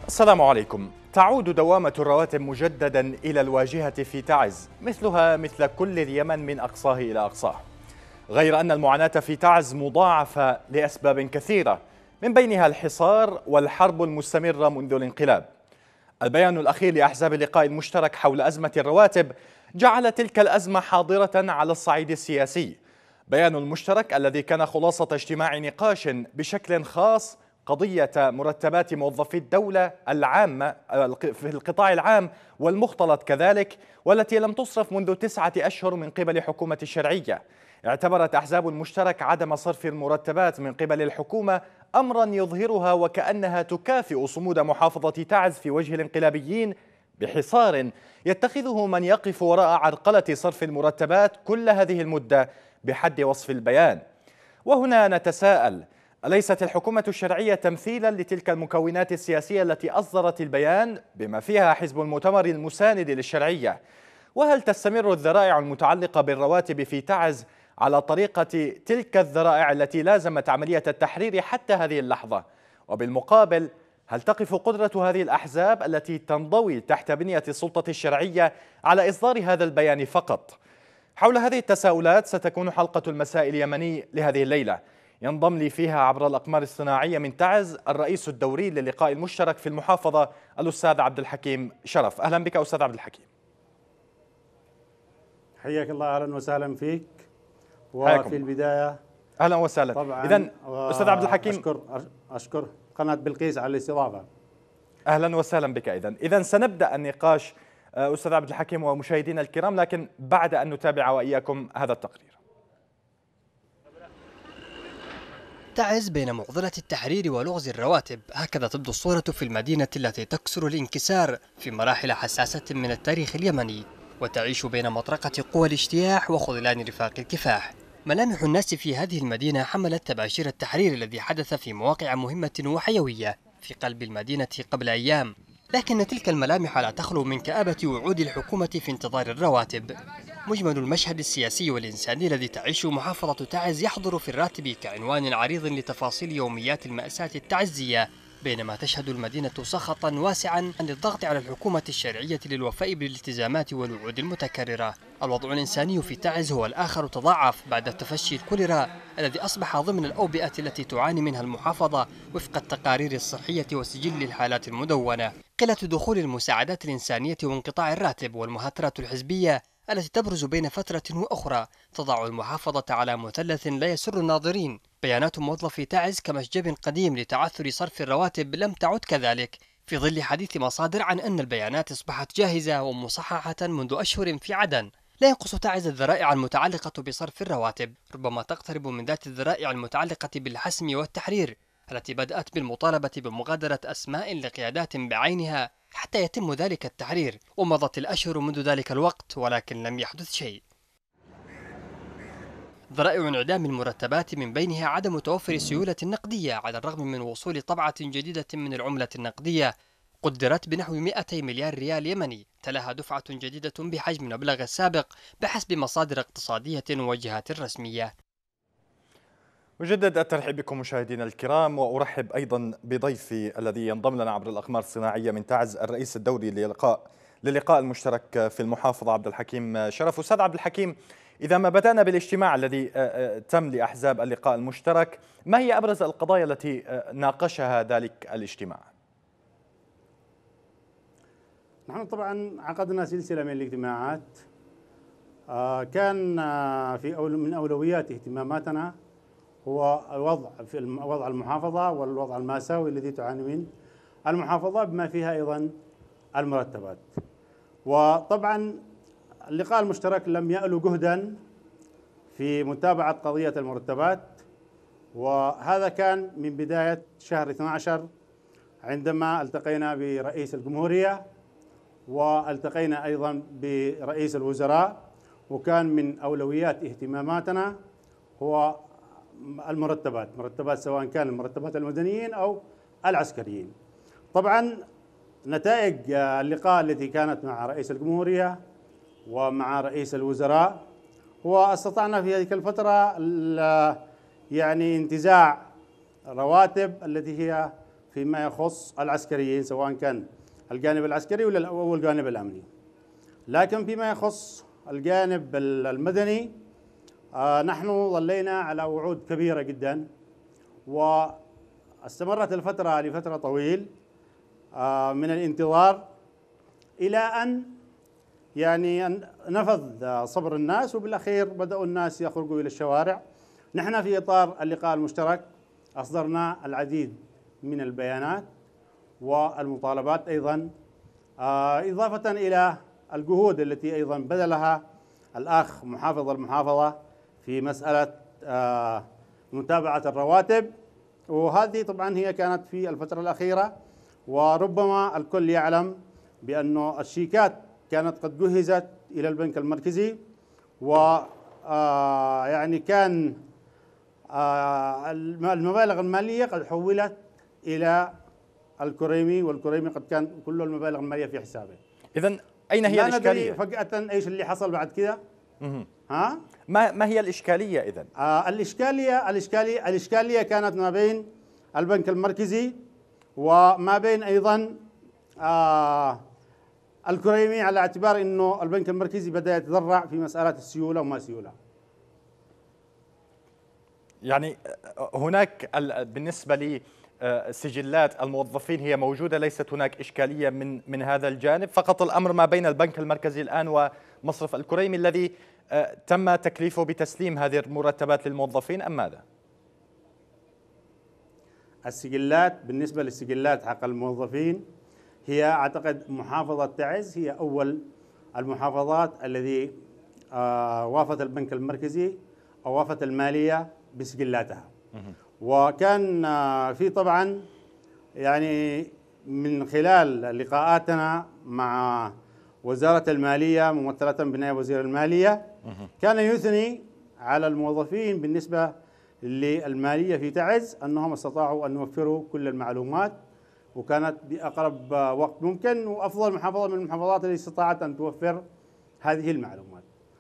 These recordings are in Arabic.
السلام عليكم. تعود دوامة الرواتب مجددا إلى الواجهة في تعز، مثلها مثل كل اليمن من أقصاه إلى أقصاه، غير أن المعاناة في تعز مضاعفة لأسباب كثيرة، من بينها الحصار والحرب المستمرة منذ الانقلاب. البيان الأخير لأحزاب اللقاء المشترك حول أزمة الرواتب جعل تلك الأزمة حاضرة على الصعيد السياسي. بيان المشترك الذي كان خلاصة اجتماع نقاش بشكل خاص قضية مرتبات موظفي الدولة العامة في القطاع العام والمختلط كذلك، والتي لم تصرف منذ 9 أشهر من قبل حكومة الشرعية. اعتبرت أحزاب المشترك عدم صرف المرتبات من قبل الحكومة أمرا يظهرها وكأنها تكافئ صمود محافظة تعز في وجه الانقلابيين بحصار يتخذه من يقف وراء عرقلة صرف المرتبات كل هذه المدة بحد وصف البيان. وهنا نتساءل: أليست الحكومة الشرعية تمثيلا لتلك المكونات السياسية التي أصدرت البيان بما فيها حزب المؤتمر المساند للشرعية؟ وهل تستمر الذرائع المتعلقة بالرواتب في تعز على طريقة تلك الذرائع التي لازمت عملية التحرير حتى هذه اللحظة؟ وبالمقابل، هل تقف قدرة هذه الأحزاب التي تنضوي تحت بنية السلطة الشرعية على إصدار هذا البيان فقط؟ حول هذه التساؤلات ستكون حلقة المساء اليمني لهذه الليلة. ينضم لي فيها عبر الأقمار الصناعية من تعز الرئيس الدوري للقاء المشترك في المحافظة الأستاذ عبد الحكيم شرف. أهلا بك أستاذ عبد الحكيم. حياك الله، أهلا وسهلا فيك. وفي البداية أهلا وسهلا. طبعا إذن أستاذ عبد الحكيم، أشكر قناة بلقيس على الاستضافة. أهلا وسهلا بك. إذن سنبدأ النقاش أستاذ عبد الحكيم ومشاهدينا الكرام، لكن بعد أن نتابع وإياكم هذا التقرير. تعز بين معضلة التحرير ولغز الرواتب، هكذا تبدو الصورة في المدينة التي تكسر الانكسار في مراحل حساسة من التاريخ اليمني، وتعيش بين مطرقة قوى الاجتياح وخذلان رفاق الكفاح. ملامح الناس في هذه المدينة حملت تباشير التحرير الذي حدث في مواقع مهمة وحيوية في قلب المدينة قبل أيام، لكن تلك الملامح لا تخلو من كآبة وعود الحكومة في انتظار الرواتب. مجمل المشهد السياسي والإنساني الذي تعيشه محافظة تعز يحضر في الراتب كعنوان عريض لتفاصيل يوميات المأساة التعزية، بينما تشهد المدينة سخطا واسعا عن الضغط على الحكومة الشرعية للوفاء بالالتزامات والوعود المتكررة. الوضع الإنساني في تعز هو الآخر تضاعف بعد تفشي الكوليرا الذي أصبح ضمن الأوبئة التي تعاني منها المحافظة وفق التقارير الصحية وسجل الحالات المدونة. قلة دخول المساعدات الإنسانية وانقطاع الراتب والمهاترة الحزبية التي تبرز بين فترة وأخرى تضع المحافظة على مثلث لا يسر الناظرين. بيانات موظفي تعز كمشجب قديم لتعثر صرف الرواتب لم تعد كذلك، في ظل حديث مصادر عن أن البيانات أصبحت جاهزة ومصححة منذ أشهر في عدن. لا ينقص تعز الذرائع المتعلقة بصرف الرواتب، ربما تقترب من ذات الذرائع المتعلقة بالحسم والتحرير التي بدأت بالمطالبة بمغادرة أسماء لقيادات بعينها حتى يتم ذلك التحرير، ومضت الأشهر منذ ذلك الوقت ولكن لم يحدث شيء. ذرائع انعدام المرتبات من بينها عدم توفر السيولة النقدية على الرغم من وصول طبعة جديدة من العملة النقدية قدرت بنحو 200 مليار ريال يمني، تلاها دفعة جديدة بحجم المبلغ السابق بحسب مصادر اقتصادية وجهات رسمية. أجدد الترحيب بكم مشاهدينا الكرام، وأرحب أيضا بضيفي الذي ينضم لنا عبر الأقمار الصناعية من تعز الرئيس الدوري للقاء المشترك في المحافظة عبد الحكيم شرف. أستاذ عبد الحكيم، إذا ما بدأنا بالاجتماع الذي تم لأحزاب اللقاء المشترك، ما هي أبرز القضايا التي ناقشها ذلك الاجتماع؟ نحن طبعا عقدنا سلسلة من الاجتماعات، كان من أولويات اهتماماتنا هو وضع المحافظة والوضع المأساوي الذي تعاني منه المحافظة بما فيها أيضا المرتبات. وطبعا اللقاء المشترك لم يألو جهدا في متابعة قضية المرتبات، وهذا كان من بداية شهر 12 عندما التقينا برئيس الجمهورية والتقينا أيضا برئيس الوزراء، وكان من أولويات اهتماماتنا هو مرتبات سواء كان المرتبات المدنيين أو العسكريين. طبعا نتائج اللقاء التي كانت مع رئيس الجمهورية ومع رئيس الوزراء، واستطعنا في هذه الفترة يعني انتزاع رواتب التي هي فيما يخص العسكريين، سواء كان الجانب العسكري ولا أو الجانب الأمني. لكن فيما يخص الجانب المدني نحن ظلينا على وعود كبيرة جدا، واستمرت الفترة لفترة طويل من الانتظار إلى أن يعني نفذ صبر الناس، وبالأخير بدأوا الناس يخرجوا إلى الشوارع. نحن في إطار اللقاء المشترك أصدرنا العديد من البيانات والمطالبات أيضا، إضافة إلى الجهود التي أيضا بذلها الأخ محافظ المحافظة في مسألة متابعة الرواتب، وهذه طبعا هي كانت في الفترة الأخيرة. وربما الكل يعلم بأن الشيكات كانت قد جهزت إلى البنك المركزي، و يعني كان المبالغ المالية قد حولت إلى الكريمي، والكريمي قد كان كل المبالغ المالية في حسابه. إذن أين هي الإشكالية؟ فجأة إيش اللي حصل بعد كده؟ ها؟ ما هي الإشكالية إذن؟ الإشكالية كانت ما بين البنك المركزي وما بين أيضا الكريمي، على اعتبار أنه البنك المركزي بدأ يتذرع في مسألة السيولة وما سيولة. يعني هناك بالنسبة لي سجلات الموظفين هي موجودة، ليست هناك إشكالية من هذا الجانب، فقط الأمر ما بين البنك المركزي الآن ومصرف الكريمي الذي تم تكليفه بتسليم هذه المرتبات للموظفين، أم ماذا؟ السجلات، بالنسبة للسجلات حق الموظفين، هي أعتقد محافظة تعز هي أول المحافظات الذي وافت البنك المركزي أو وافت المالية بسجلاتها. وكان في طبعا يعني من خلال لقاءاتنا مع وزارة المالية ممثلة بنائب وزير المالية، كان يثني على الموظفين بالنسبة للمالية في تعز أنهم استطاعوا أن يوفروا كل المعلومات، وكانت بأقرب وقت ممكن، وأفضل محافظة من المحافظات التي استطاعت أن توفر هذه المعلومات.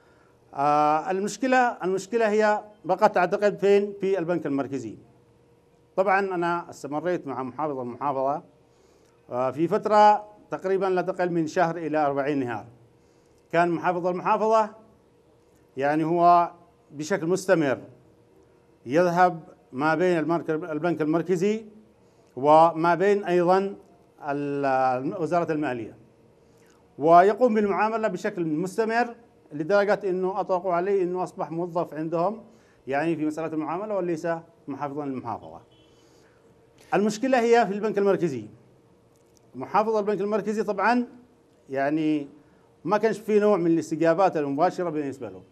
المشكلة هي بقت أعتقد فين؟ في البنك المركزي. طبعا أنا استمريت مع محافظ المحافظة في فترة تقريبا لا تقل من شهر إلى 40 نهار. كان محافظ المحافظة يعني هو بشكل مستمر يذهب ما بين البنك المركزي وما بين أيضا وزارة المالية، ويقوم بالمعاملة بشكل مستمر، لدرجة أنه أطلقوا عليه أنه أصبح موظف عندهم يعني في مسألة المعاملة وليس محافظا للمحافظة. المشكلة هي في البنك المركزي. محافظ البنك المركزي طبعا يعني ما كانش في نوع من الاستجابات المباشرة بالنسبة له.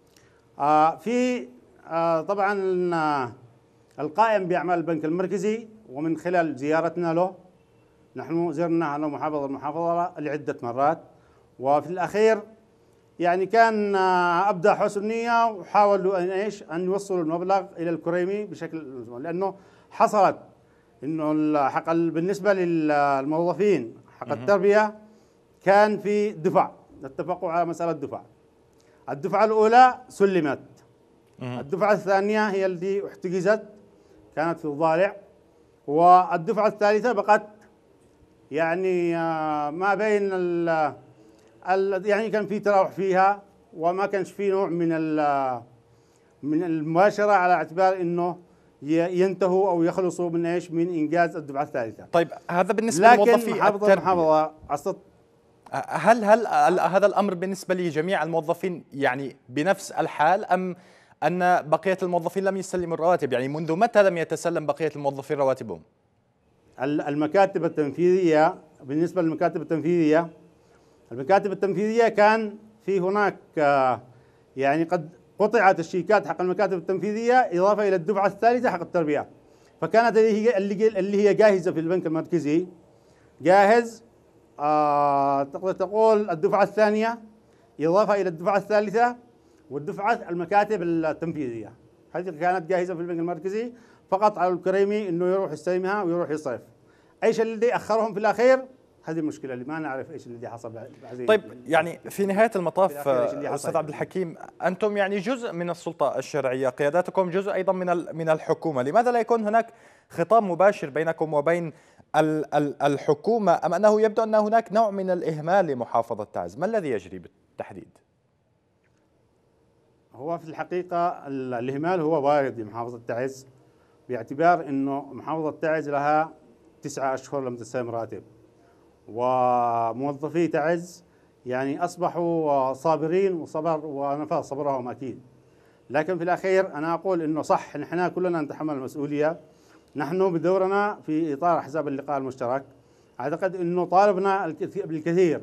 طبعا القائم بأعمال البنك المركزي، ومن خلال زيارتنا له، نحن زرنا أنا ومحافظ المحافظة لعدة مرات، وفي الأخير يعني كان أبدى حسن نية وحاولوا أن يوصلوا المبلغ إلى الكريمي بشكل، لأنه حصلت إنه حق بالنسبة للموظفين حق التربية كان في دفع، اتفقوا على مسألة دفع. الدفعة الأولى سلمت، الدفعة الثانية هي التي احتجزت كانت في الضالع، والدفعة الثالثة بقت يعني ما بين يعني كان في تراوح فيها، وما كانش في نوع من المباشرة، على اعتبار انه ينتهوا او يخلصوا من ايش؟ من انجاز الدفعة الثالثة. طيب هذا بالنسبة للموظفين المحافظة هل هذا الأمر بالنسبة لجميع الموظفين يعني بنفس الحال، أم أن بقية الموظفين لم يسلموا الرواتب؟ يعني منذ متى لم يتسلم بقية الموظفين رواتبهم؟ المكاتب التنفيذية، بالنسبة للمكاتب التنفيذية كان في هناك يعني قد قطعت الشيكات حق المكاتب التنفيذية إضافة إلى الدفعة الثالثة حق التربية، فكانت اللي هي جاهزة في البنك المركزي، جاهز تقدر تقول الدفعة الثانية إضافة إلى الدفعة الثالثة والدفعة المكاتب التنفيذية، هذه كانت جاهزة في البنك المركزي، فقط على الكريمي إنه يروح يستلمها ويروح يصرف. أيش اللي أخرهم في الأخير؟ هذه المشكله اللي ما نعرف ايش اللي حصل بعدين. طيب يعني في نهايه المطاف استاذ عبد الحكيم، انتم يعني جزء من السلطه الشرعيه، قياداتكم جزء ايضا من الحكومه، لماذا لا يكون هناك خطاب مباشر بينكم وبين الحكومه، ام انه يبدو ان هناك نوع من الاهمال لمحافظه تعز؟ ما الذي يجري بالتحديد؟ هو في الحقيقه الاهمال هو وارد لمحافظه تعز، باعتبار انه محافظه تعز لها 9 أشهر لم تستلم راتب، وموظفي تعز يعني أصبحوا صابرين وصبر ونفاذ صبرهم أكيد. لكن في الأخير أنا أقول إنه صح نحن كلنا نتحمل المسؤولية. نحن بدورنا في إطار أحزاب اللقاء المشترك أعتقد إنه طالبنا بالكثير،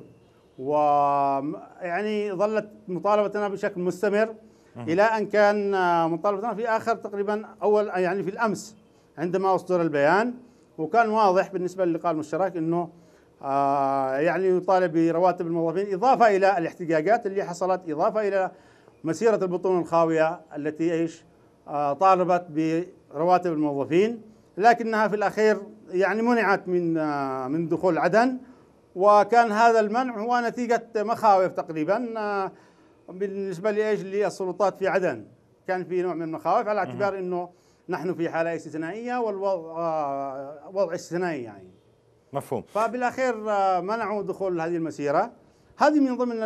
ويعني ظلت مطالبتنا بشكل مستمر إلى أن كان مطالبتنا في آخر تقريبا أول يعني في الأمس عندما أصدر البيان، وكان واضح بالنسبة للقاء المشترك أنه يعني يطالب برواتب الموظفين، إضافة إلى الاحتجاجات اللي حصلت، إضافة إلى مسيرة البطون الخاوية التي طالبت برواتب الموظفين، لكنها في الأخير يعني منعت من دخول عدن، وكان هذا المنع هو نتيجة مخاوف تقريبا بالنسبة للسلطات في عدن. كان في نوع من المخاوف على اعتبار أنه نحن في حالة استثنائية والوضع وضع استثنائي يعني. مفهوم. فبالأخير منعوا دخول هذه المسيرة. هذه من ضمن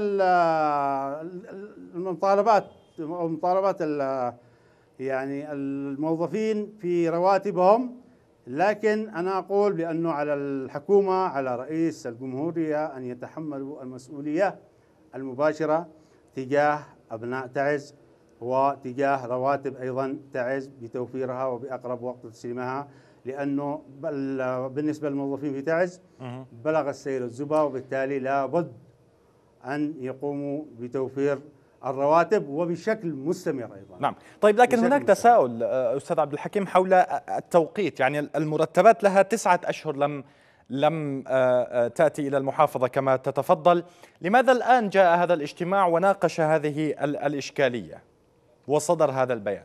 المطالبات أو مطالبات يعني الموظفين في رواتبهم. لكن أنا أقول بأنه على الحكومة، على رئيس الجمهورية أن يتحملوا المسؤولية المباشرة تجاه أبناء تعز وتجاه رواتب أيضا تعز بتوفيرها وبأقرب وقت تسليمها، لأنه بالنسبة للموظفين في تعز بلغ السيل الزبا، وبالتالي لابد أن يقوموا بتوفير الرواتب وبشكل مستمر أيضا. نعم. طيب لكن هناك تساؤل أستاذ عبد الحكيم حول التوقيت، يعني المرتبات لها 9 أشهر لم تأتي إلى المحافظة كما تتفضل، لماذا الآن جاء هذا الاجتماع وناقش هذه الإشكالية وصدر هذا البيان؟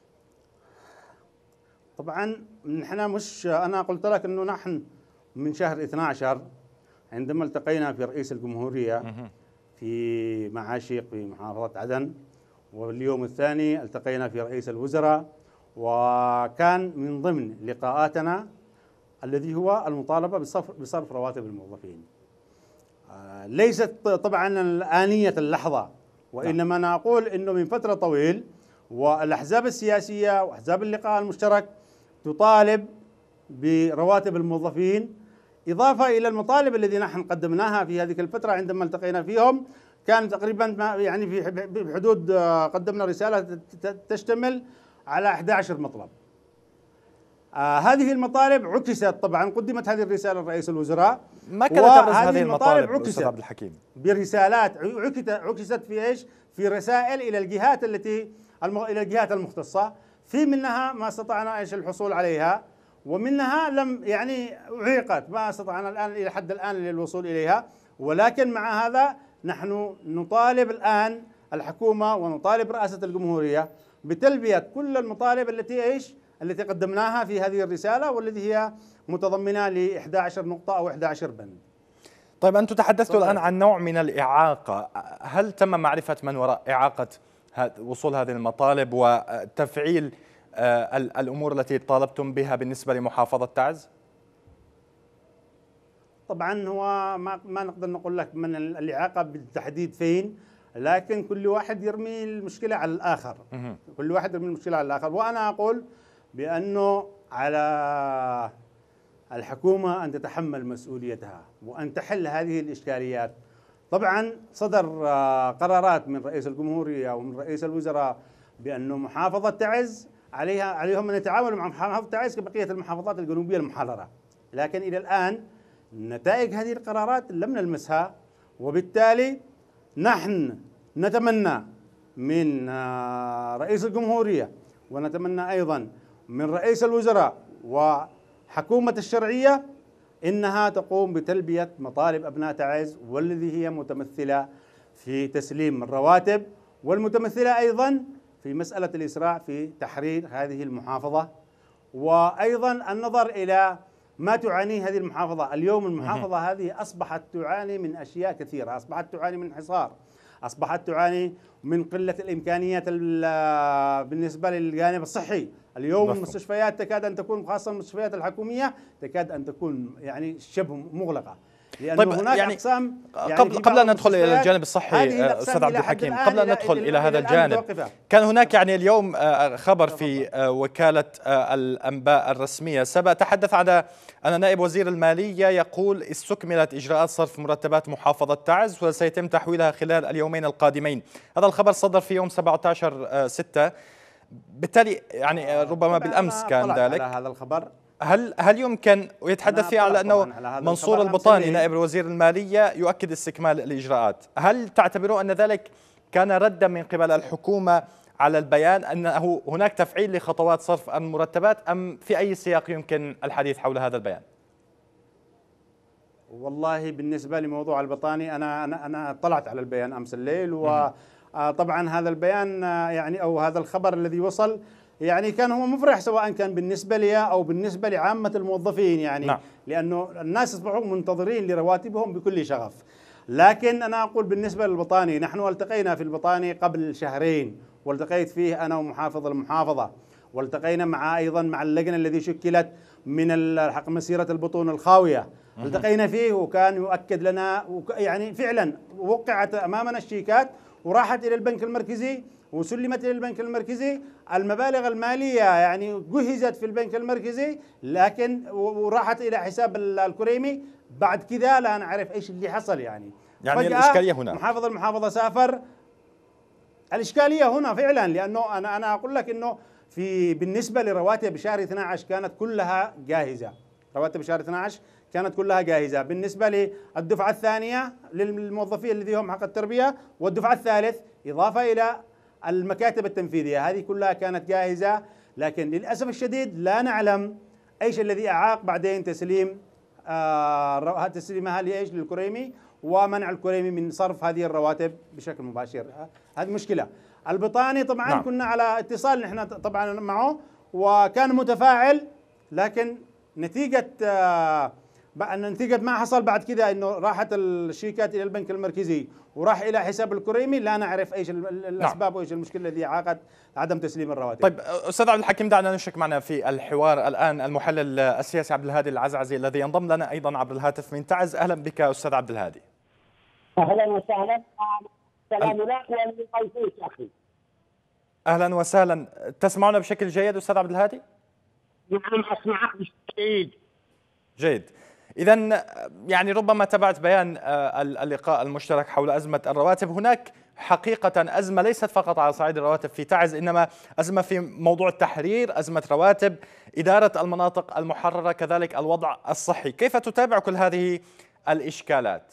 طبعا نحن مش، أنا قلت لك أنه نحن من شهر 12 عندما التقينا في رئيس الجمهورية في معاشيق في محافظة عدن، واليوم الثاني التقينا في رئيس الوزراء، وكان من ضمن لقاءاتنا الذي هو المطالبة بصرف رواتب الموظفين. ليست طبعا آنية اللحظة، وإنما أنا أقول أنه من فترة طويل والأحزاب السياسية وأحزاب اللقاء المشترك تطالب برواتب الموظفين، إضافة إلى المطالب التي نحن قدمناها في هذه الفترة عندما التقينا فيهم. كان تقريبا يعني في حدود قدمنا رسالة تشتمل على 11 مطلب. هذه المطالب عكست، طبعا قدمت هذه الرسالة لرئيس الوزراء، ما كانت تبرز هذه المطالب عكست عبد الحكيم برسالات، عكست في ايش؟ في رسائل الى الجهات الى الجهات المختصة، في منها ما استطعنا ايش الحصول عليها، ومنها لم يعني اعيقت ما استطعنا الان الى حد الان للوصول اليها. ولكن مع هذا نحن نطالب الان الحكومة ونطالب رئاسة الجمهورية بتلبية كل المطالب التي قدمناها في هذه الرسالة، والتي هي متضمنة ل 11 نقطة أو 11 بند. طيب أنتم تحدثتوا الآن عن نوع من الإعاقة، هل تم معرفة من وراء إعاقة وصول هذه المطالب وتفعيل الأمور التي طالبتم بها بالنسبة لمحافظة تعز؟ طبعا هو ما نقدر نقول لك من الإعاقة بالتحديد فين، لكن كل واحد يرمي المشكلة على الآخر. كل واحد يرمي المشكلة على الآخر، وأنا أقول بأنه على الحكومة أن تتحمل مسؤوليتها وأن تحل هذه الإشكاليات. طبعا صدر قرارات من رئيس الجمهورية ومن رئيس الوزراء بأنه محافظة تعز عليهم أن يتعاملوا مع محافظة تعز كبقية المحافظات الجنوبية المحررة، لكن إلى الآن نتائج هذه القرارات لم نلمسها. وبالتالي نحن نتمنى من رئيس الجمهورية ونتمنى أيضا من رئيس الوزراء وحكومة الشرعية إنها تقوم بتلبية مطالب أبناء تعز، والذي هي متمثلة في تسليم الرواتب، والمتمثلة أيضا في مسألة الإسراع في تحرير هذه المحافظة، وأيضا النظر إلى ما تعانيه هذه المحافظة. اليوم المحافظة هذه أصبحت تعاني من أشياء كثيرة، أصبحت تعاني من حصار، أصبحت تعاني من قلة الإمكانيات بالنسبة للجانب الصحي. اليوم المستشفيات تكاد أن تكون، خاصة المستشفيات الحكومية، تكاد أن تكون يعني شبه مغلقة، لأنه طيب هناك يعني أقسام قبل أن ندخل إلى الجانب الصحي أستاذ عبد الحكيم، قبل أن ندخل إلى هذا الجانب، كان هناك يعني اليوم خبر في وكالة الأنباء الرسمية سبق تحدث عن أن نائب وزير المالية يقول استكملت إجراءات صرف مرتبات محافظة تعز وسيتم تحويلها خلال اليومين القادمين. هذا الخبر صدر في يوم 17/6، بالتالي يعني ربما بالأمس كان ذلك. على هذا الخبر هل يمكن ويتحدث فيه على أنه منصور البطاني نائب وزير المالية يؤكد استكمال الإجراءات؟ هل تعتبرون أن ذلك كان ردا من قبل الحكومة على البيان أنه هناك تفعيل لخطوات صرف المرتبات، أم في أي سياق يمكن الحديث حول هذا البيان؟ والله بالنسبة لموضوع البطاني أنا اطلعت على البيان أمس الليل، وطبعا هذا البيان يعني أو هذا الخبر الذي وصل يعني كان هو مفرح، سواء كان بالنسبة لي أو بالنسبة لعامة الموظفين يعني نعم. لأنه الناس أصبحوا منتظرين لرواتبهم بكل شغف. لكن أنا أقول بالنسبة للبطاني، نحن التقينا في البطاني قبل شهرين، والتقيت فيه أنا ومحافظ المحافظة، والتقينا مع أيضا مع اللجنة الذي شكلت من مسيرة البطون الخاوية، التقينا فيه وكان يؤكد لنا يعني فعلا وقعت أمامنا الشيكات وراحت إلى البنك المركزي وسلمت إلى البنك المركزي. المبالغ المالية يعني جهزت في البنك المركزي، لكن وراحت إلى حساب الكريمي. بعد كذا لا نعرف إيش اللي حصل يعني الإشكالية هنا محافظ المحافظة سافر. الإشكالية هنا فعلا، لأنه أنا أقول لك إنه بالنسبة لرواتب شهر 12 كانت كلها جاهزة، رواتب شهر 12 كانت كلها جاهزة بالنسبة للدفعة الثانية للموظفين الذين هم حق التربية، والدفعة الثالث إضافة إلى المكاتب التنفيذية، هذه كلها كانت جاهزة. لكن للأسف الشديد لا نعلم إيش الذي أعاق بعدين تسليمها لإيش للكريمي ومنع الكريمي من صرف هذه الرواتب بشكل مباشر. هذه مشكلة. البطاني طبعا نعم. كنا على اتصال نحن طبعا معه وكان متفاعل، لكن نتيجة ما حصل بعد كده انه راحت الشيكات الى البنك المركزي وراح الى حساب الكريمي، لا نعرف ايش الاسباب وايش المشكله التي عاقت عدم تسليم الرواتب. طيب استاذ عبد الحكيم، دعنا نشرك معنا في الحوار الان المحلل السياسي عبد الهادي العزعزي الذي ينضم لنا ايضا عبر الهاتف من تعز. اهلا بك استاذ عبد الهادي. اهلا وسهلا، سلام لك ولضيفيك اخي. اهلا وسهلا، تسمعنا بشكل جيد استاذ عبد الهادي؟ نعم اسمعك بشكل جيد. جيد. إذا يعني ربما تابعت بيان اللقاء المشترك حول أزمة الرواتب. هناك حقيقة أزمة ليست فقط على صعيد الرواتب في تعز، إنما أزمة في موضوع التحرير، أزمة رواتب، إدارة المناطق المحررة، كذلك الوضع الصحي. كيف تتابع كل هذه الإشكالات؟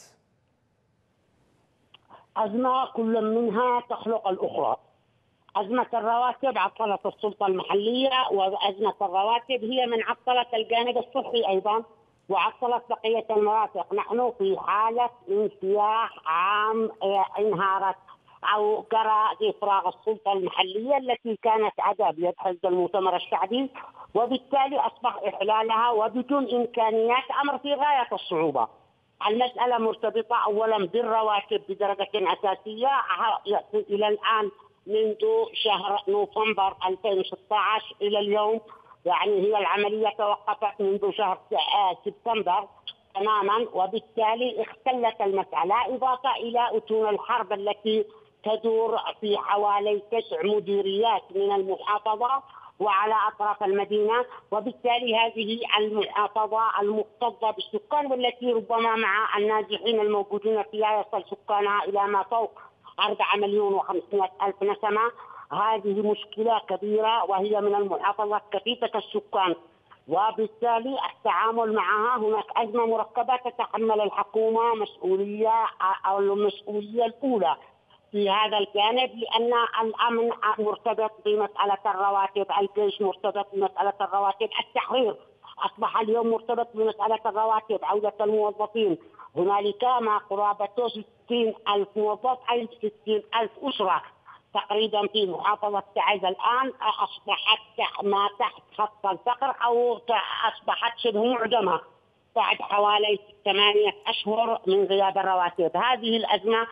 أزمة كل منها تخلق الأخرى. أزمة الرواتب عطلت السلطة المحلية، وأزمة الرواتب هي من عطلت الجانب الصحي أيضا وعطلت بقية المرافق. نحن في حالة انسياح عام انهارت أو جرى إفراغ السلطة المحلية التي كانت عدا بيد حزب المؤتمر الشعبي، وبالتالي أصبح إحلالها وبدون إمكانيات أمر في غاية الصعوبة. المسألة مرتبطة أولا بالرواتب بدرجة أساسية إلى الآن منذ شهر نوفمبر 2016 إلى اليوم، يعني هي العملية توقفت منذ شهر سبتمبر تماما، وبالتالي اختلت المسألة، إضافة إلى أتون الحرب التي تدور في حوالي 9 مديريات من المحافظة وعلى أطراف المدينة، وبالتالي هذه المحافظة المكتظة بالسكان والتي ربما مع النازحين الموجودين فيها يصل سكانها إلى ما فوق 4,500,000 نسمة. هذه مشكلة كبيرة وهي من المحافظات كثيفة السكان، وبالتالي التعامل معها هناك أزمة مركبة تتحمل الحكومة مسؤولية أو المسؤولية الأولى في هذا الجانب، لأن الأمن مرتبط بمسألة الرواتب، الجيش مرتبط بمسألة الرواتب، التحرير أصبح اليوم مرتبط بمسألة الرواتب، عودة الموظفين. هنالك ما قرابة 60,000 موظف أي 60,000 أسرة تقريبا في محافظة تعز الآن أصبحت ما تحت خط الفقر أو أصبحت شبه معدمة بعد حوالي 8 أشهر من غياب الرواتب. هذه الأزمة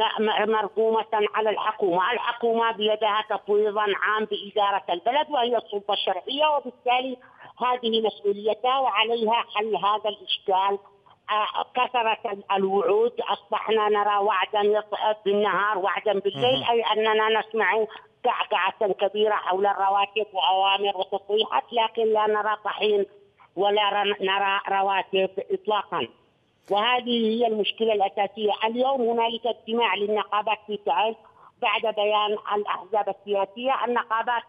مرقومة على الحكومة بيدها تفويضا عام بإدارة البلد وهي السلطة الشرعية، وبالتالي هذه مسؤوليتها وعليها حل هذا الإشكال. كثرت الوعود، أصبحنا نرى وعدا بالنهار وعدا بالليل، أي أننا نسمع كعكعة كبيرة حول الرواتب وأوامر وتصريحات، لكن لا نرى طحين ولا نرى رواتب إطلاقا. وهذه هي المشكلة الأساسية. اليوم هنالك اجتماع للنقابات في تعز بعد بيان الأحزاب السياسية. النقابات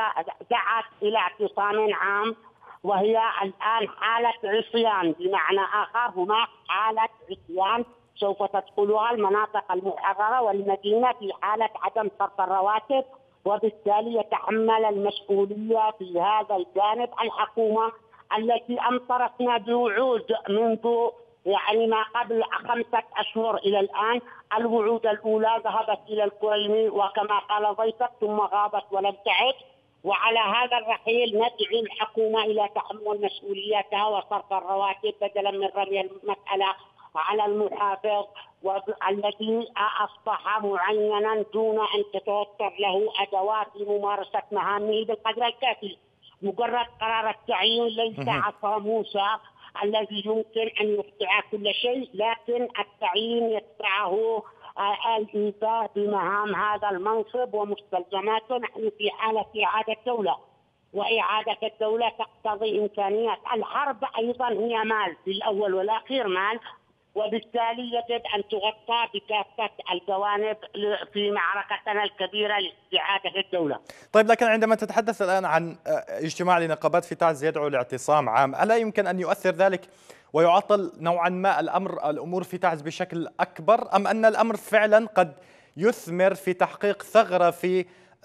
دعت إلى اعتصام عام، وهي الآن حالة عصيان، بمعنى آخر هناك حالة عصيان سوف تدخلها المناطق المحررة والمدينة في حالة عدم صرف الرواتب، وبالتالي يتحمل المسؤولية في هذا الجانب الحكومة التي أمطرتنا بوعود منذ ما قبل 5 أشهر إلى الآن. الوعود الأولى ذهبت إلى الكريمي وكما قال ضيفك ثم غابت ولم تعد، وعلى هذا الرحيل ندعو الحكومة إلى تحمل مسؤولياتها وصرف الرواتب بدلا من رمي المسألة على المحافظ الذي أصبح معينا دون أن تتوفر له أدوات لممارسة مهامه بالقدر الكافي. مجرد قرار التعيين ليس عصا موسى الذي يمكن أن يقطع كل شيء، لكن التعيين يدفعه الإيفاء بمهام هذا المنصب ومستلزماته. نحن في حالة إعادة دولة، وإعادة الدولة تقتضي إمكانيات. الحرب أيضا هي مال، في الأول والأخير مال، وبالتالي يجب أن تغطى بكافة الجوانب في معركتنا الكبيرة لاستعادة الدولة. طيب، لكن عندما تتحدث الآن عن اجتماع لنقابات في تعز يدعو لاعتصام عام، ألا يمكن أن يؤثر ذلك ويعطل نوعا ما الأمور في تعز بشكل أكبر، أم أن الأمر فعلا قد يثمر في تحقيق ثغرة في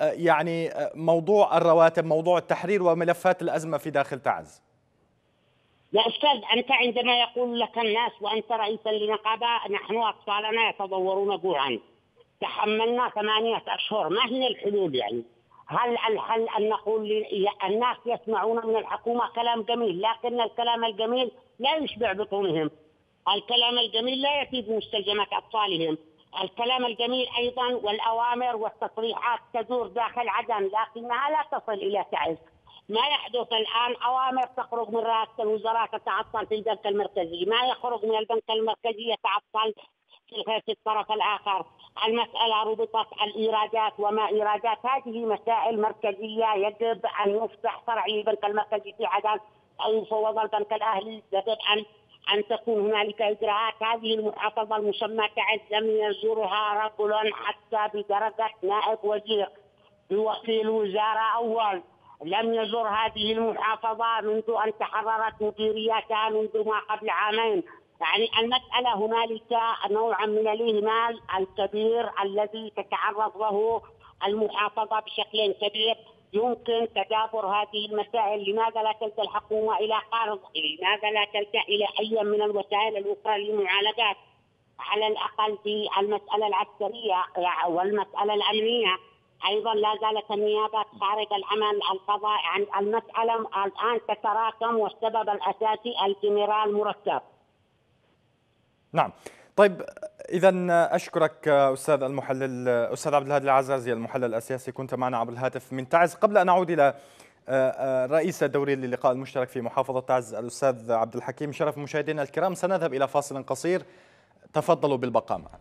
موضوع الرواتب، موضوع التحرير وملفات الأزمة في داخل تعز؟ يا أستاذ، أنت عندما يقول لك الناس وأنت رئيسا لنقابة نحن أطفالنا يتضورون جوعا، تحملنا 8 أشهر، ما هي الحلول؟ هل الحل أن نقول الناس يسمعون من الحكومة كلام جميل، لكن الكلام الجميل لا يشبع بطونهم، الكلام الجميل لا يفيد مستلزمات أطفالهم، الكلام الجميل أيضا والأوامر والتصريحات تدور داخل عدن لكنها لا تصل إلى تعز. ما يحدث الآن أوامر تخرج من رئاسة الوزراء تتعطل في البنك المركزي، ما يخرج من البنك المركزي يتعطل في الطرف الآخر. المسألة ربطت الإيرادات وما إيرادات، هذه مسائل مركزية يجب أن يفتح فرعي البنك المركزي في عدن أو يفوض البنك الأهلي. يجب أن تكون هنالك إجراءات. هذه المحافظة المسمى تعز لم يزورها رجل حتى بدرجة نائب وزير بوكيل وزارة أول، لم يزور هذه المحافظة منذ أن تحررت مديرياتها منذ ما قبل عامين. المسألة هنالك نوعا من الإهمال الكبير الذي تتعرض له المحافظة بشكل كبير. يمكن تدابر هذه المسائل. لماذا لا تلجأ الحكومة إلى قرض؟ لماذا لا تلجأ إلى أي من الوسائل الأخرى للمعالجات على الأقل في المسألة العسكرية والمسألة الأمنية؟ أيضا لا زالت النيابات خارج العمل القضائي. المسألة الآن تتراكم والسبب الأساسي الجنرال مركب. نعم. طيب، إذا أشكرك أستاذ المحلل أستاذ عبد الهادي العزازي، المحلل السياسي، كنت معنا عبر الهاتف من تعز. قبل أن أعود إلى رئيس الدوري للقاء المشترك في محافظة تعز الأستاذ عبد الحكيم شرف، مشاهدينا الكرام سنذهب إلى فاصل قصير، تفضلوا بالبقاء معنا.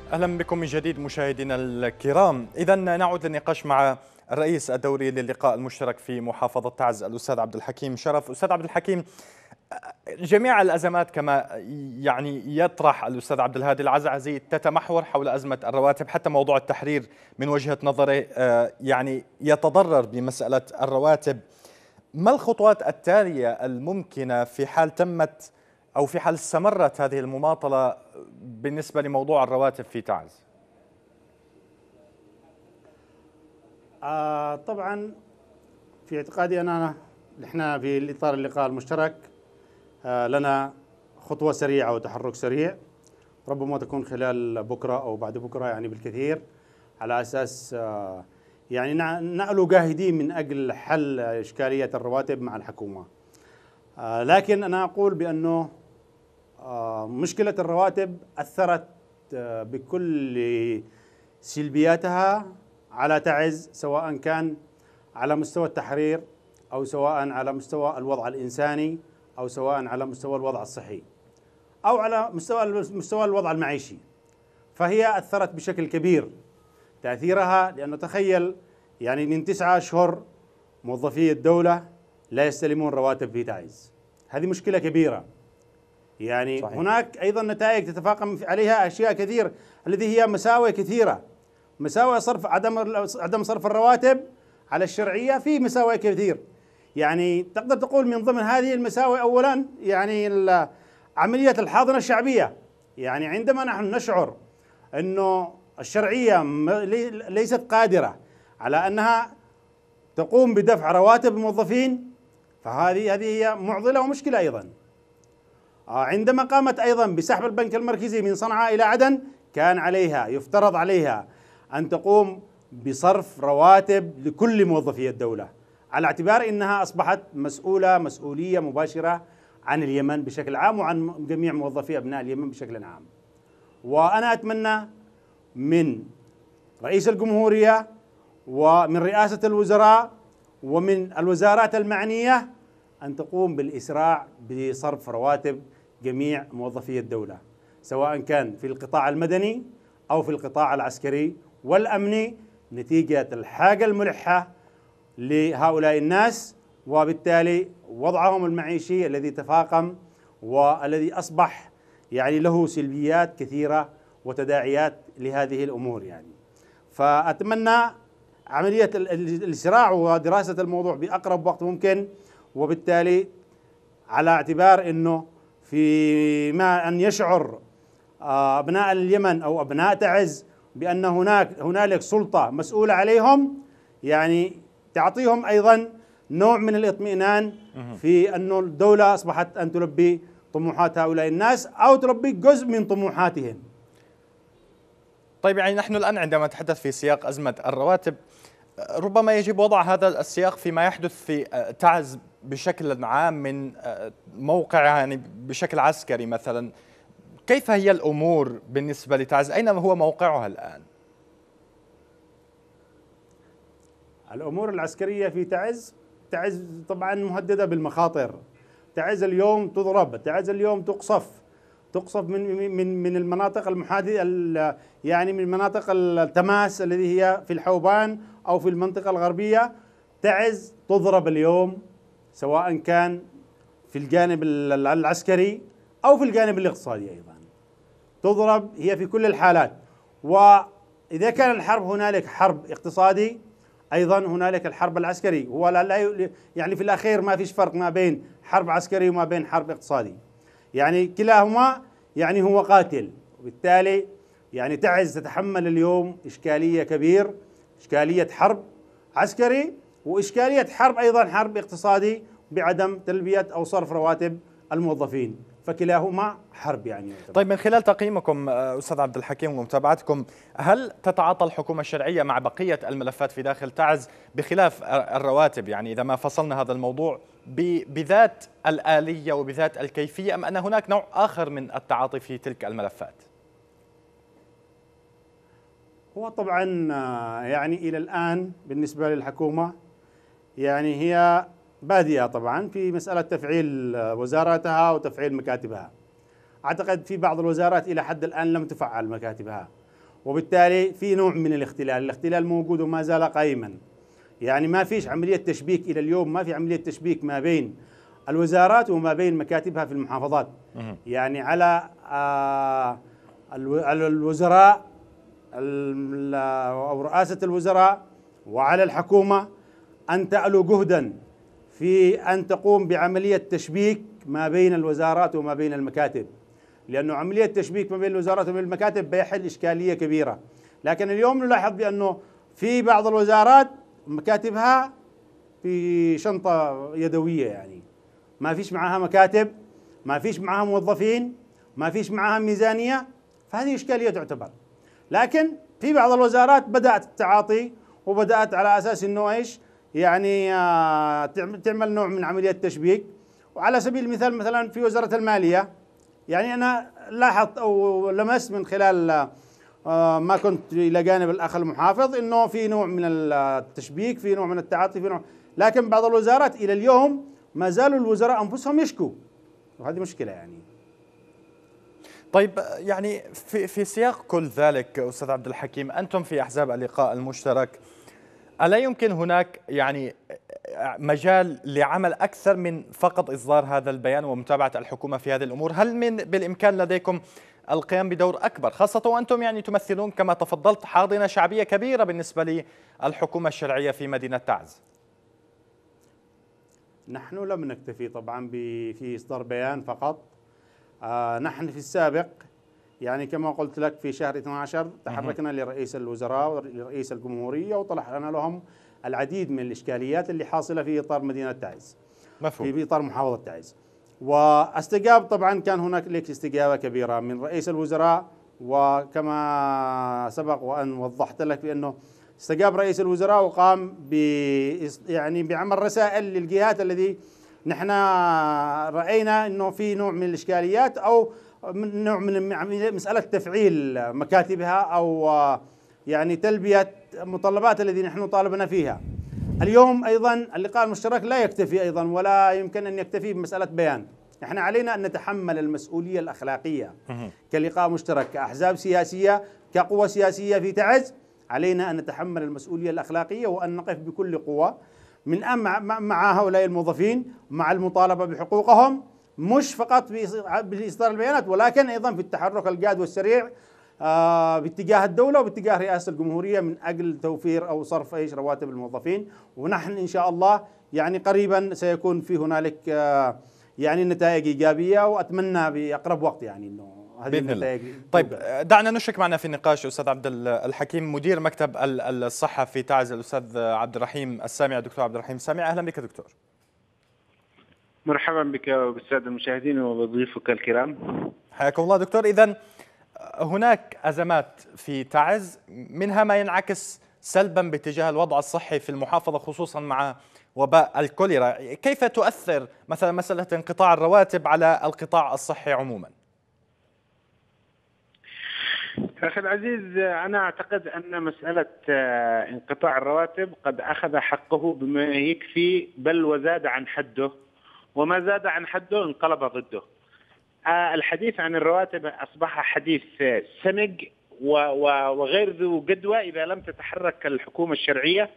أهلا بكم من جديد مشاهدينا الكرام. إذا نعود للنقاش مع الرئيس الدوري للقاء المشترك في محافظة تعز الأستاذ عبد الحكيم شرف. أستاذ عبد الحكيم، جميع الأزمات كما يطرح الأستاذ عبد الهادي العزعزي تتمحور حول أزمة الرواتب، حتى موضوع التحرير من وجهة نظره يتضرر بمسألة الرواتب. ما الخطوات التالية الممكنة في حال تمت أو في حال استمرت هذه المماطلة بالنسبة لموضوع الرواتب في تعز؟ طبعا في اعتقادي نحن في الإطار اللقاء المشترك لنا خطوة سريعة وتحرك سريع، ربما تكون خلال بكرة أو بعد بكرة يعني بالكثير، على أساس يعني نألو جاهدين من أجل حل إشكالية الرواتب مع الحكومة. لكن أنا أقول بأنه مشكلة الرواتب أثرت بكل سلبياتها على تعز، سواء كان على مستوى التحرير أو سواء على مستوى الوضع الإنساني أو سواء على مستوى الوضع الصحي أو على مستوى الوضع المعيشي. فهي أثرت بشكل كبير تأثيرها، لأنه تخيل يعني من 9 أشهر موظفي الدولة لا يستلمون رواتب في تعز. هذه مشكلة كبيرة. يعني صحيح. هناك أيضا نتائج تتفاقم عليها أشياء كثير، التي هي مساوئ كثيرة. مساوئ صرف عدم صرف الرواتب على الشرعية، في مساوئ كثير. يعني تقدر تقول من ضمن هذه المساوئ أولا يعني عملية الحاضنة الشعبية. يعني عندما نحن نشعر أنه الشرعية ليست قادرة على أنها تقوم بدفع رواتب الموظفين، فهذه هي معضلة ومشكلة أيضا. عندما قامت أيضا بسحب البنك المركزي من صنعاء إلى عدن، كان عليها يفترض عليها أن تقوم بصرف رواتب لكل موظفي الدولة، على اعتبار أنها أصبحت مسؤولية مباشرة عن اليمن بشكل عام وعن جميع موظفي أبناء اليمن بشكل عام. وأنا أتمنى من رئيس الجمهورية ومن رئاسة الوزراء ومن الوزارات المعنية أن تقوم بالإسراع بصرف رواتب جميع موظفي الدولة، سواء كان في القطاع المدني أو في القطاع العسكري والأمني، نتيجة الحاجة الملحة لهؤلاء الناس، وبالتالي وضعهم المعيشي الذي تفاقم والذي أصبح يعني له سلبيات كثيرة وتداعيات لهذه الأمور. يعني فأتمنى عملية الإسراع ودراسة الموضوع بأقرب وقت ممكن، وبالتالي على اعتبار أنه فيما أن يشعر أبناء اليمن أو أبناء تعز بأن هنالك سلطة مسؤولة عليهم، يعني تعطيهم أيضا نوع من الاطمئنان في أن الدولة أصبحت أن تلبي طموحات هؤلاء الناس أو تلبي جزء من طموحاتهم. طيب، يعني نحن الآن عندما نتحدث في سياق أزمة الرواتب، ربما يجب وضع هذا السياق فيما يحدث في تعز بشكل عام من موقع يعني بشكل عسكري مثلا. كيف هي الأمور بالنسبة لتعز؟ أين هو موقعها الآن؟ الأمور العسكرية في تعز طبعا مهددة بالمخاطر. تعز اليوم تضرب، تعز اليوم تقصف من المناطق المحاذية، يعني من مناطق التماس الذي هي في الحوبان أو في المنطقة الغربية. تعز تضرب اليوم، سواء كان في الجانب العسكري أو في الجانب الاقتصادي أيضا تضرب، هي في كل الحالات. وإذا كان الحرب هنالك حرب اقتصادي، أيضا هنالك الحرب العسكري. هو يعني في الأخير ما فيش فرق ما بين حرب عسكري وما بين حرب اقتصادي، يعني كلاهما يعني هو قاتل. وبالتالي يعني تعز تتحمل اليوم إشكالية كبير، إشكالية حرب عسكري وإشكالية حرب أيضا حرب اقتصادي بعدم تلبية أو صرف رواتب الموظفين، فكلاهما حرب يعني. طيب، من خلال تقييمكم أستاذ عبد الحكيم ومتابعتكم، هل تتعاطى الحكومة الشرعية مع بقية الملفات في داخل تعز بخلاف الرواتب؟ يعني إذا ما فصلنا هذا الموضوع بذات الآلية وبذات الكيفية، أم أن هناك نوع آخر من التعاطي في تلك الملفات؟ هو طبعا يعني إلى الآن بالنسبة للحكومة يعني هي بادئة طبعا في مسألة تفعيل وزاراتها وتفعيل مكاتبها. أعتقد في بعض الوزارات إلى حد الآن لم تفعل مكاتبها، وبالتالي في نوع من الاختلال موجود وما زال قائما. يعني ما فيش عملية تشبيك إلى اليوم، ما في عملية تشبيك ما بين الوزارات وما بين مكاتبها في المحافظات. يعني على الوزراء أو رئاسة الوزراء وعلى الحكومة أن تألو جهدا في أن تقوم بعملية تشبيك ما بين الوزارات وما بين المكاتب، لأنه عملية تشبيك ما بين الوزارات وما بين المكاتب بيحل إشكالية كبيرة. لكن اليوم نلاحظ بأنه في بعض الوزارات مكاتبها في شنطة يدوية، يعني ما فيش معها مكاتب، ما فيش معها موظفين، ما فيش معها ميزانية، فهذه إشكالية تعتبر. لكن في بعض الوزارات بدأت التعاطي وبدأت على أساس أنه إيش يعني تعمل نوع من عملية تشبيك. وعلى سبيل المثال مثلا في وزارة المالية، يعني أنا لاحظت أو لمست من خلال ما كنت إلى جانب الأخ المحافظ أنه في نوع من التشبيك، في نوع من التعاطي، في نوع، لكن بعض الوزارات إلى اليوم ما زالوا الوزراء أنفسهم يشكوا، وهذه مشكلة يعني. طيب، يعني في سياق كل ذلك أستاذ عبد الحكيم، أنتم في أحزاب اللقاء المشترك ألا يمكن هناك يعني مجال لعمل أكثر من فقط إصدار هذا البيان ومتابعة الحكومة في هذه الأمور؟ هل بالإمكان لديكم القيام بدور أكبر، خاصة وأنتم يعني تمثلون كما تفضلت حاضنة شعبية كبيرة بالنسبة للحكومة الشرعية في مدينة تعز؟ نحن لم نكتفي طبعا في إصدار بيان فقط. نحن في السابق يعني كما قلت لك في شهر 12 تحركنا لرئيس الوزراء ولرئيس الجمهورية وطرحنا لهم العديد من الإشكاليات اللي حاصلة في إطار مدينة تعز، مفهوم، في إطار محافظة تعز. واستجاب طبعا، كان هناك استجابة كبيرة من رئيس الوزراء، وكما سبق وأن وضحت لك بأنه استجاب رئيس الوزراء وقام يعني بعمل رسائل للجهات الذي نحن رأينا أنه في نوع من الإشكاليات أو نوع من مسألة تفعيل مكاتبها أو يعني تلبية متطلبات الذي نحن طالبنا فيها. اليوم أيضا اللقاء المشترك لا يكتفي أيضا ولا يمكن أن يكتفي بمسألة بيان، احنا علينا أن نتحمل المسؤولية الأخلاقية كلقاء مشترك، كأحزاب سياسية، كقوة سياسية في تعز. علينا أن نتحمل المسؤولية الأخلاقية وأن نقف بكل قوة مع هؤلاء الموظفين، مع المطالبة بحقوقهم، مش فقط بإصدار البيانات ولكن أيضا في التحرك الجاد والسريع باتجاه الدولة وباتجاه رئاسة الجمهورية من أجل توفير أو صرف رواتب الموظفين. ونحن إن شاء الله يعني قريبا سيكون في هنالك يعني نتائج إيجابية، وأتمنى بأقرب وقت يعني أنه هذه النتائج. طيب، دعنا نشرك معنا في النقاش أستاذ عبد الحكيم مدير مكتب الصحة في تعز، الأستاذ عبد الرحيم السامع. دكتور عبد الرحيم السامع، أهلا بك دكتور. مرحبا بك وبالسادة المشاهدين وبضيوفك الكرام. حياكم الله دكتور. إذن هناك أزمات في تعز، منها ما ينعكس سلبا باتجاه الوضع الصحي في المحافظة خصوصا مع وباء الكوليرا. كيف تؤثر مثلا مسألة انقطاع الرواتب على القطاع الصحي عموما؟ أخي العزيز، أنا أعتقد أن مسألة انقطاع الرواتب قد أخذ حقه بما يكفي، بل وزاد عن حده، وما زاد عن حده انقلب ضده. الحديث عن الرواتب أصبح حديث سمج وغير ذو جدوى إذا لم تتحرك الحكومة الشرعية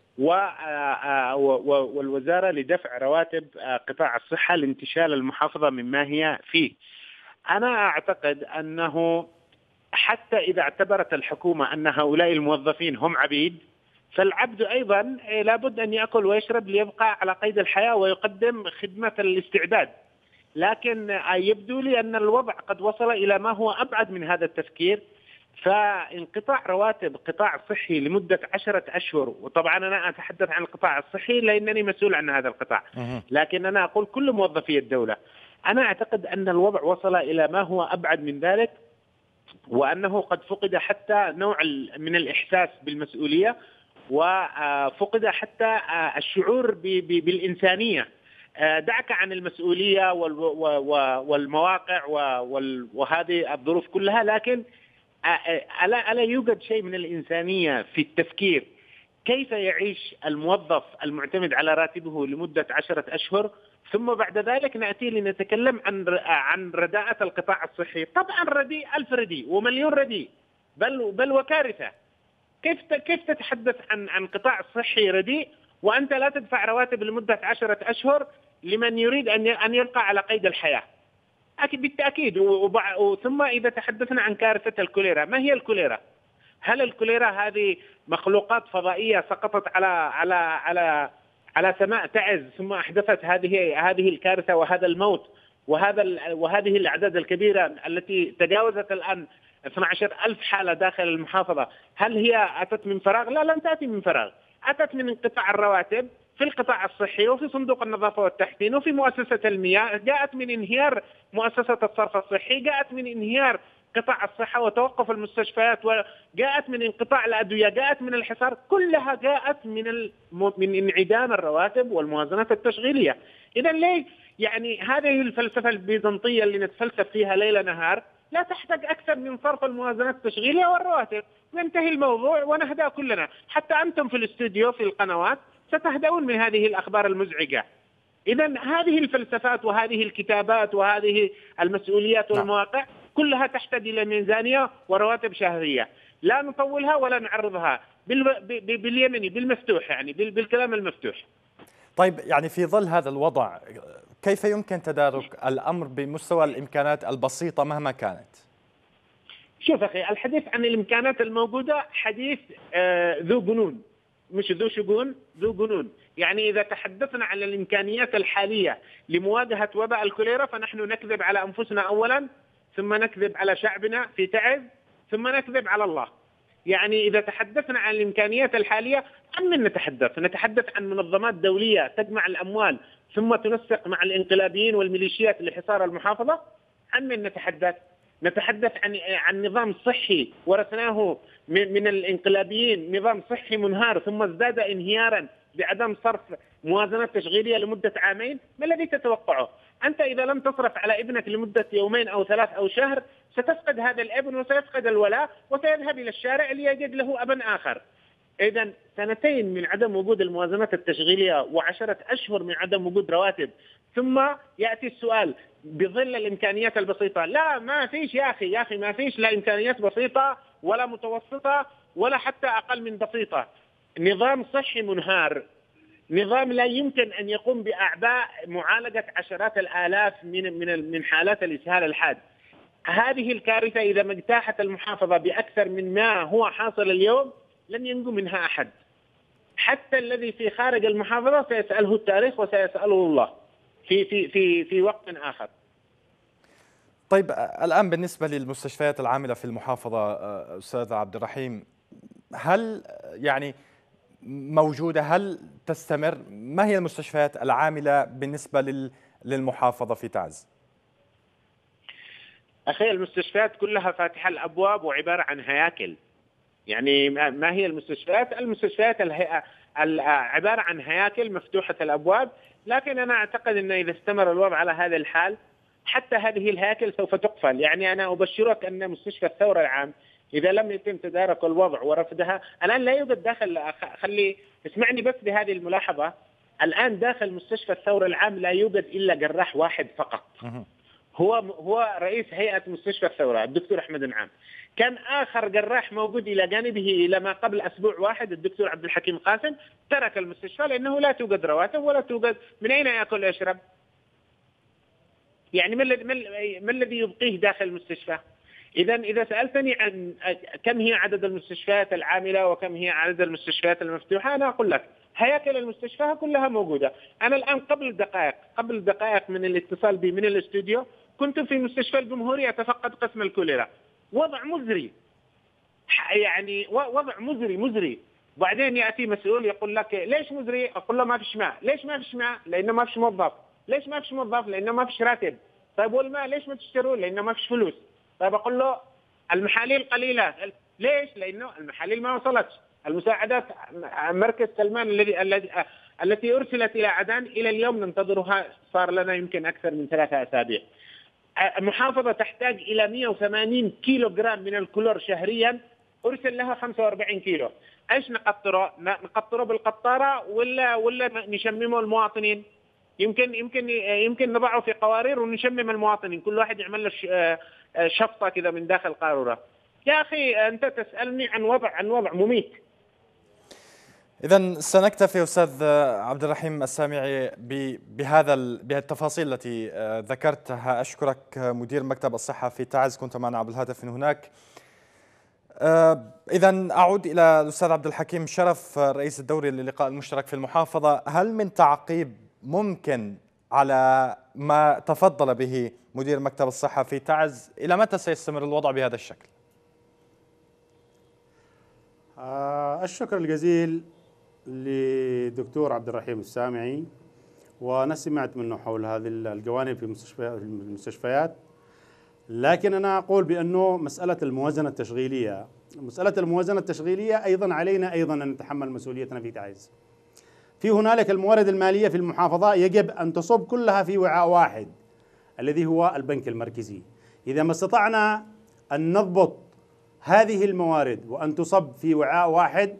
والوزارة لدفع رواتب قطاع الصحة لانتشال المحافظة مما هي فيه. أنا أعتقد أنه حتى إذا اعتبرت الحكومة أن هؤلاء الموظفين هم عبيد، فالعبد أيضا لابد أن يأكل ويشرب ليبقى على قيد الحياة ويقدم خدمة الاستعداد. لكن يبدو لي أن الوضع قد وصل إلى ما هو أبعد من هذا التفكير. فانقطاع رواتب قطاع صحي لمدة 10 أشهر، وطبعا أنا أتحدث عن القطاع الصحي لأنني مسؤول عن هذا القطاع، لكن أنا أقول كل موظفي الدولة. أنا أعتقد أن الوضع وصل إلى ما هو أبعد من ذلك، وأنه قد فقد حتى نوع من الإحساس بالمسؤولية، وفقد حتى الشعور بالإنسانية. دعك عن المسؤولية والمواقع وهذه الظروف كلها، لكن ألا يوجد شيء من الإنسانية في التفكير كيف يعيش الموظف المعتمد على راتبه لمدة 10 أشهر، ثم بعد ذلك نأتي لنتكلم عن رداءة القطاع الصحي. طبعا رديء، 1000 رديء ومليون رديء، بل وكارثة. كيف تتحدث عن قطاع صحي رديء وأنت لا تدفع رواتب لمدة 10 أشهر لمن يريد أن يبقى على قيد الحياة؟ أكيد بالتأكيد. ثم إذا تحدثنا عن كارثة الكوليرا، ما هي الكوليرا؟ هل الكوليرا هذه مخلوقات فضائية سقطت على سماء تعز ثم أحدثت هذه الكارثة وهذا الموت وهذه الأعداد الكبيرة التي تجاوزت الآن 12,000 حالة داخل المحافظة؟ هل هي أتت من فراغ؟ لا، لم تأتي من فراغ، أتت من انقطاع الرواتب في القطاع الصحي وفي صندوق النظافة والتحسين وفي مؤسسة المياه، جاءت من انهيار مؤسسة الصرف الصحي، جاءت من انهيار قطاع الصحة وتوقف المستشفيات، وجاءت من انقطاع الأدوية، جاءت من الحصار، كلها جاءت من انعدام الرواتب والموازنات التشغيلية. إذا ليه يعني هذه الفلسفة البيزنطية اللي نتفلسف فيها ليل نهار لا تحتاج أكثر من صرف الموازنات التشغيلية والرواتب، وينتهي الموضوع ونهدأ كلنا. حتى أنتم في الاستوديو في القنوات ستهدؤون من هذه الأخبار المزعجة. إذا هذه الفلسفات وهذه الكتابات وهذه المسؤوليات والمواقع كلها تحتاج إلى ميزانية ورواتب شهرية، لا نطولها ولا نعرضها باليمني بالمفتوح، يعني بالكلام المفتوح. طيب، يعني في ظل هذا الوضع كيف يمكن تدارك الأمر بمستوى الإمكانات البسيطة مهما كانت؟ شوف أخي، الحديث عن الإمكانات الموجودة حديث ذو جنون، مش ذو شجون، ذو جنون. يعني إذا تحدثنا عن الإمكانيات الحالية لمواجهة وباء الكوليرا فنحن نكذب على أنفسنا أولا، ثم نكذب على شعبنا في تعز، ثم نكذب على الله. يعني إذا تحدثنا عن الإمكانيات الحالية عن من نتحدث عن منظمات دولية تجمع الأموال ثم تنسق مع الانقلابيين والميليشيات لحصار المحافظة؟ عن من نتحدث عن نظام صحي ورثناه من الانقلابيين، نظام صحي منهار ثم ازداد انهيارا بعدم صرف موازنات تشغيلية لمدة عامين. ما الذي تتوقعه؟ أنت إذا لم تصرف على ابنك لمدة يومين أو 3 أو شهر ستفقد هذا الابن وسيفقد الولاء وسيذهب إلى الشارع ليجد له أبا آخر. إذا 2 من عدم وجود الموازنات التشغيلية و10 أشهر من عدم وجود رواتب، ثم يأتي السؤال بظل الإمكانيات البسيطة. لا، ما فيش يا أخي ما فيش لا إمكانيات بسيطة ولا متوسطة ولا حتى أقل من بسيطة. نظام صحي منهار، نظام لا يمكن أن يقوم بأعباء معالجة عشرات الآلاف من حالات الإسهال الحاد. هذه الكارثة إذا ما اجتاحت المحافظة بأكثر من ما هو حاصل اليوم لن ينجو منها أحد، حتى الذي في خارج المحافظة سيسأله التاريخ وسيسأله الله في وقت آخر. طيب، الآن بالنسبة للمستشفيات العاملة في المحافظة أستاذ عبد الرحيم، هل يعني موجودة؟ هل تستمر؟ ما هي المستشفيات العاملة بالنسبة للمحافظة في تعز؟ أخي، المستشفيات كلها فاتحة الأبواب وعبارة عن هياكل. يعني ما هي المستشفيات؟ المستشفيات عبارة عن هياكل مفتوحة الأبواب، لكن أنا أعتقد أن إذا استمر الوضع على هذا الحال حتى هذه الهياكل سوف تقفل. يعني أنا أبشرك أن مستشفى الثورة العام إذا لم يتم تدارك الوضع ورفضها، الآن لا يوجد داخل، اسمعني بس بهذه الملاحظة، الآن داخل مستشفى الثورة العام لا يوجد إلا جراح واحد فقط، هو رئيس هيئة مستشفى الثورة الدكتور أحمد نعام. كان آخر جراح موجود إلى جانبه إلى ما قبل أسبوع واحد الدكتور عبد الحكيم قاسم، ترك المستشفى لأنه لا توجد رواتب ولا توجد من أين يأكل ويشرب. يعني ما الذي يبقيه داخل المستشفى؟ إذا سألتني عن كم هي عدد المستشفيات العاملة وكم هي عدد المستشفيات المفتوحة، أنا أقول لك هياكل المستشفى كلها موجودة. أنا الآن قبل دقائق من الاتصال بي من الاستوديو كنت في مستشفى الجمهورية أتفقد قسم الكوليرا، وضع مزري، يعني وضع مزري. وبعدين يأتي مسؤول يقول لك ليش مزري؟ أقول له ما فيش ماء. ليش ما فيش ماء؟ لأنه ما فيش موظف. ليش ما فيش موظف؟ لأنه ما فيش راتب. طيب والماء ليش ما تشتروه؟ لأنه ما فيش فلوس. طيب أقول له المحاليل قليلة. ليش؟ لأنه المحاليل ما وصلتش. المساعدات مركز سلمان التي أرسلت إلى عدن إلى اليوم ننتظرها، صار لنا يمكن أكثر من 3 أسابيع. محافظة تحتاج إلى 180 كيلو جرام من الكلور شهريا، أرسل لها 45 كيلو. إيش نقطره بالقطارة ولا نشممه المواطنين؟ يمكن نضعه في قوارير ونشمم المواطنين، كل واحد يعمل له شفطة كذا من داخل قارورة. يا أخي أنت تسألني عن وضع مميت. إذا سنكتفي أستاذ عبد الرحيم السامعي بهالتفاصيل التي ذكرتها. أشكرك مدير مكتب الصحة في تعز، كنت معنا عبر الهاتف من هناك. إذا أعود إلى الأستاذ عبد الحكيم شرف رئيس الدوري للقاء المشترك في المحافظة. هل من تعقيب ممكن على ما تفضل به مدير مكتب الصحة في تعز؟ إلى متى سيستمر الوضع بهذا الشكل؟ الشكر الجزيل لدكتور عبد الرحيم السامعي، وأنا سمعت منه حول هذه الجوانب في المستشفيات، لكن أنا أقول بأنه مسألة الموازنة التشغيلية أيضا علينا أن نتحمل مسؤوليتنا في تعز. في هنالك الموارد المالية في المحافظة يجب أن تصب كلها في وعاء واحد الذي هو البنك المركزي. إذا ما استطعنا أن نضبط هذه الموارد وأن تصب في وعاء واحد،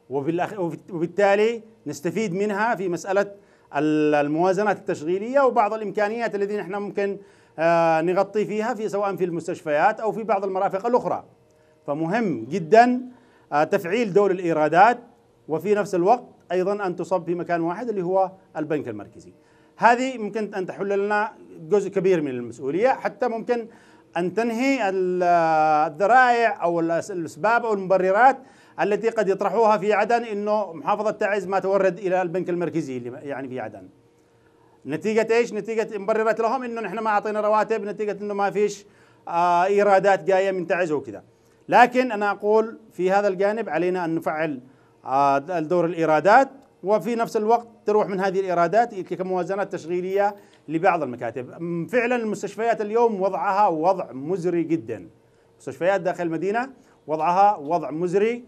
وبالتالي نستفيد منها في مسألة الموازنات التشغيلية وبعض الإمكانيات التي نحن ممكن نغطي فيها سواء في المستشفيات أو في بعض المرافق الأخرى. فمهم جدا تفعيل دور الإيرادات، وفي نفس الوقت أيضا أن تصب في مكان واحد اللي هو البنك المركزي. هذه ممكن أن تحل لنا جزء كبير من المسؤولية، حتى ممكن أن تنهي الذرائع أو الأسباب أو المبررات التي قد يطرحوها في عدن إنه محافظة تعز ما تورد إلى البنك المركزي يعني في عدن. نتيجة إيش؟ نتيجة مبررات لهم إنه نحن ما أعطينا رواتب، نتيجة إنه ما فيش إيرادات جاية من تعز وكذا. لكن أنا أقول في هذا الجانب علينا أن نفعل دور الإيرادات، وفي نفس الوقت تروح من هذه الإيرادات كموازنات تشغيلية لبعض المكاتب. فعلا المستشفيات اليوم وضعها وضع مزري جدا، مستشفيات داخل المدينة وضعها وضع مزري.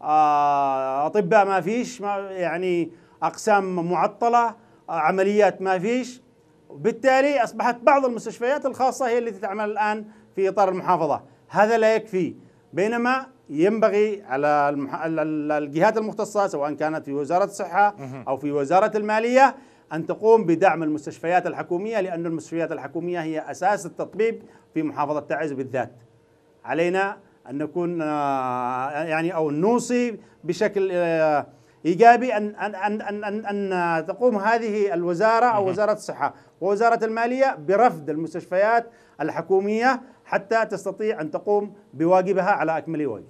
أطباء ما فيش، يعني أقسام معطلة، عمليات ما فيش. بالتالي أصبحت بعض المستشفيات الخاصة هي التي تعمل الآن في إطار المحافظة. هذا لا يكفي، بينما ينبغي على الجهات المختصة سواء كانت في وزارة الصحة أو في وزارة المالية أن تقوم بدعم المستشفيات الحكومية، لأن المستشفيات الحكومية هي أساس التطبيب في محافظة تعز بالذات. علينا أن نكون يعني أو نوصي بشكل إيجابي أن تقوم هذه الوزارة أو وزارة الصحة ووزارة المالية برفض المستشفيات الحكومية حتى تستطيع أن تقوم بواجبها على أكمل وجه.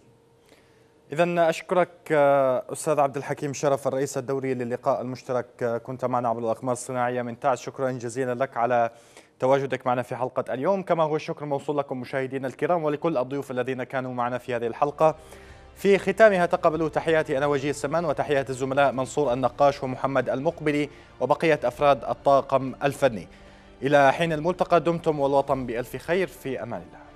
إذن أشكرك أستاذ عبد الحكيم شرف الرئيس الدوري للقاء المشترك، كنت معنا عبر الأقمار الصناعية من تعز. شكرا جزيلا لك على تواجدك معنا في حلقة اليوم، كما هو الشكر موصول لكم مشاهدينا الكرام ولكل الضيوف الذين كانوا معنا في هذه الحلقة. في ختامها تقبلوا تحياتي أنا وجيه السمان وتحيات الزملاء منصور النقاش ومحمد المقبلي وبقية أفراد الطاقم الفني. إلى حين الملتقى دمتم والوطن بألف خير، في أمان الله.